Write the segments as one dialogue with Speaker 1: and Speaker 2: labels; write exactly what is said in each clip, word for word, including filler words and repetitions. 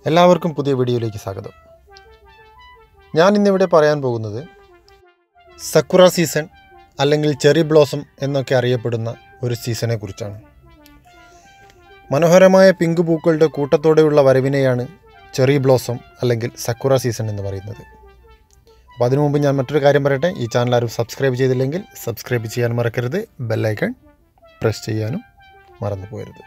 Speaker 1: എല്ലാവർക്കും പുതിയ വീഡിയോയിലേക്ക് സ്വാഗതം. ഞാൻ ഇന്നിവിടെ പറയാൻ പോകുന്നത് സക്കുറ സീസൺ അല്ലെങ്കിൽ ചെറി ബ്ലോസം എന്നൊക്കെ അറിയപ്പെടുന്ന ഒരു സീസണെ കുറിച്ചാണ്. മനോഹരമായ പിങ്ക് പൂക്കളുടെ കൂട്ടത്തോടെയുള്ള വരവിനെയാണ് ചെറി ബ്ലോസം അല്ലെങ്കിൽ സക്കുറ സീസൺ എന്ന് പറയുന്നത്. അപ്പോൾ അതിനു മുമ്പ് ഞാൻ മറ്റൊരു കാര്യം പറയട്ടെ. ഈ ചാനൽ ആരും സബ്സ്ക്രൈബ് ചെയ്തില്ലെങ്കിൽ സബ്സ്ക്രൈബ് ചെയ്യാൻ മറക്കരുത്. ബെല്ലൈക്കൺ പ്രസ് ചെയ്യാനും മറന്നു പോകരുത്.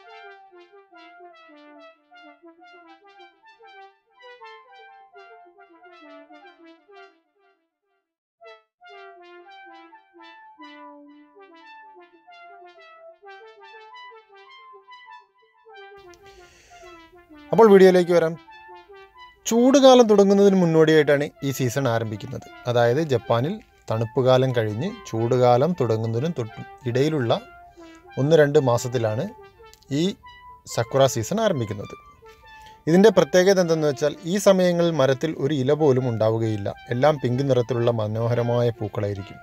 Speaker 1: അപ്പോൾ വീഡിയോയിലേക്ക് വരാം. ചൂടുകാലം തുടങ്ങുന്നതിന് മുന്നോടിയായിട്ടാണ് ഈ സീസൺ ആരംഭിക്കുന്നത്. അതായത് ജപ്പാനിൽ തണുപ്പ് കാലം കഴിഞ്ഞ് ചൂടുകാലം തുടങ്ങുന്നതിനും തൊട്ടും ഇടയിലുള്ള ഒന്ന് രണ്ട് മാസത്തിലാണ് ഈ സക്കുറ സീസൺ ആരംഭിക്കുന്നത്. ഇതിൻ്റെ പ്രത്യേകത എന്തെന്ന് വെച്ചാൽ ഈ സമയങ്ങളിൽ മരത്തിൽ ഒരു ഇല പോലും ഉണ്ടാവുകയില്ല. എല്ലാം പിങ്ക് നിറത്തിലുള്ള മനോഹരമായ പൂക്കളായിരിക്കും.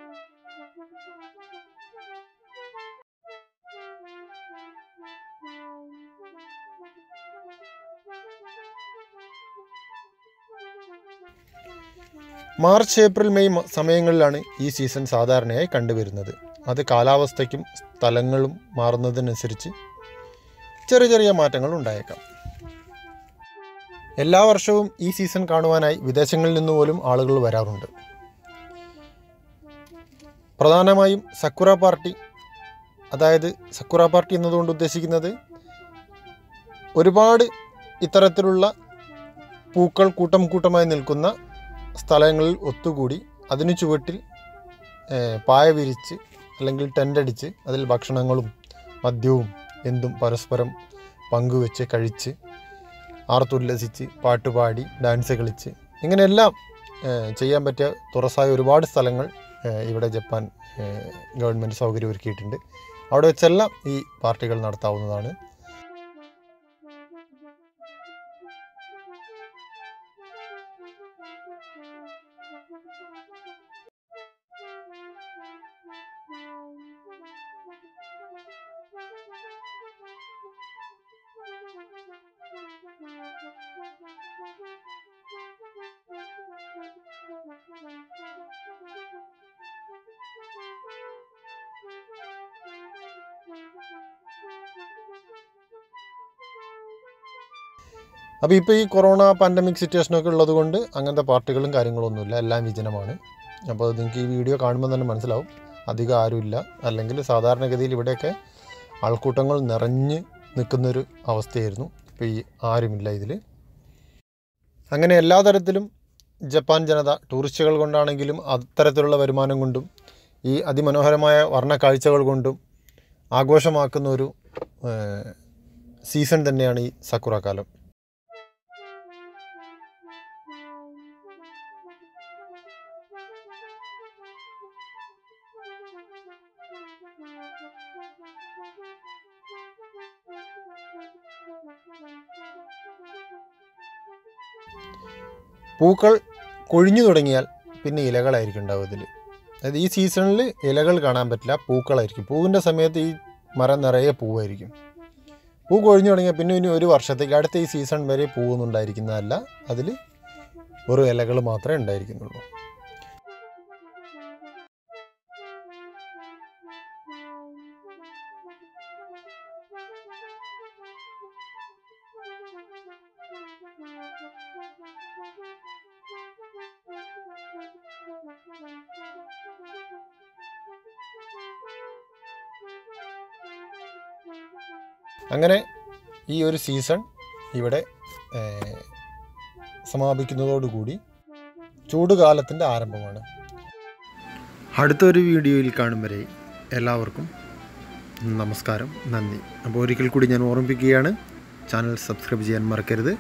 Speaker 1: മാർച്ച് ഏപ്രിൽ മെയ് സമയങ്ങളിലാണ് ഈ സീസൺ സാധാരണയായി കണ്ടുവരുന്നത്. അത് കാലാവസ്ഥയ്ക്കും സ്ഥലങ്ങളും മാറുന്നതിനനുസരിച്ച് ചെറിയ ചെറിയ മാറ്റങ്ങൾ ഉണ്ടായേക്കാം. എല്ലാ വർഷവും ഈ സീസൺ കാണുവാനായി വിദേശങ്ങളിൽ നിന്ന് പോലും ആളുകൾ വരാറുണ്ട്. പ്രധാനമായും സക്കുറ പാർട്ടി, അതായത് സക്കുറ പാർട്ടി എന്നതുകൊണ്ട് ഉദ്ദേശിക്കുന്നത് ഒരുപാട് ഇത്തരത്തിലുള്ള പൂക്കൾ കൂട്ടം കൂട്ടമായി നിൽക്കുന്ന സ്ഥലങ്ങളിൽ ഒത്തുകൂടി അതിനു ചുവട്ടിൽ പായ വിരിച്ച് അല്ലെങ്കിൽ ടെൻ്റടിച്ച് അതിൽ ഭക്ഷണങ്ങളും മദ്യവും എന്തും പരസ്പരം പങ്കുവെച്ച് കഴിച്ച് ആർത്തുല്ലസിച്ച് പാട്ടുപാടി ഡാൻസ് കളിച്ച് ഇങ്ങനെയെല്ലാം ചെയ്യാൻ പറ്റിയ തുറസായ ഒരുപാട് സ്ഥലങ്ങൾ ഇവിടെ ജപ്പാൻ ഗവൺമെൻറ് സൗകര്യം ഒരുക്കിയിട്ടുണ്ട്. അവിടെ വെച്ചെല്ലാം ഈ പാർട്ടികൾ നടത്താവുന്നതാണ്. അപ്പോൾ ഇപ്പോൾ ഈ കൊറോണ പാൻഡമിക് സിറ്റുവേഷനൊക്കെ ഉള്ളത് കൊണ്ട് അങ്ങനത്തെ പാർട്ടികളും കാര്യങ്ങളൊന്നുമില്ല, എല്ലാം വിജനമാണ്. അപ്പോൾ നിങ്ങൾക്ക് ഈ വീഡിയോ കാണുമ്പോൾ തന്നെ മനസ്സിലാവും അധികം ആരുമില്ല. അല്ലെങ്കിൽ സാധാരണഗതിയിൽ ഇവിടെയൊക്കെ ആൾക്കൂട്ടങ്ങൾ നിറഞ്ഞ് നിൽക്കുന്നൊരു അവസ്ഥയായിരുന്നു. ഇപ്പോൾ ഈ ആരുമില്ല ഇതിൽ. അങ്ങനെ എല്ലാ തരത്തിലും ജപ്പാൻ ജനത ടൂറിസ്റ്റുകൾ കൊണ്ടാണെങ്കിലും അത്തരത്തിലുള്ള വരുമാനം കൊണ്ടും ഈ അതിമനോഹരമായ വർണ്ണ കാഴ്ചകൾ കൊണ്ടും ആഘോഷമാക്കുന്ന ഒരു സീസൺ തന്നെയാണ് ഈ സക്കുറ കാലം. പൂക്കൾ കൊഴിഞ്ഞു തുടങ്ങിയാൽ പിന്നെ ഇലകളായിരിക്കും ഉണ്ടാവും ഇതിൽ. അതായത് ഈ സീസണിൽ ഇലകൾ കാണാൻ പറ്റില്ല, പൂക്കളായിരിക്കും. പൂവിൻ്റെ സമയത്ത് ഈ മരം നിറയെ പൂവായിരിക്കും. പൂ കൊഴിഞ്ഞു തുടങ്ങിയാൽ പിന്നെ ഇനി ഒരു വർഷത്തേക്ക് അടുത്ത ഈ സീസൺ വരെ പൂവൊന്നും ഉണ്ടായിരിക്കുന്നതല്ല, അതിൽ ഒരു ഇലകൾ മാത്രമേ ഉണ്ടായിരിക്കുന്നുള്ളൂ. അങ്ങനെ ഈ ഒരു സീസൺ ഇവിടെ സമാപിക്കുന്നതോടുകൂടി ചൂടുകാലത്തിൻ്റെ ആരംഭമാണ്. അടുത്തൊരു വീഡിയോയിൽ കാണും വരെ എല്ലാവർക്കും നമസ്കാരം, നന്ദി. അപ്പോൾ ഒരിക്കൽ കൂടി ഞാൻ ഓർമ്മിപ്പിക്കുകയാണ്, ചാനൽ സബ്സ്ക്രൈബ് ചെയ്യാൻ മറക്കരുത്.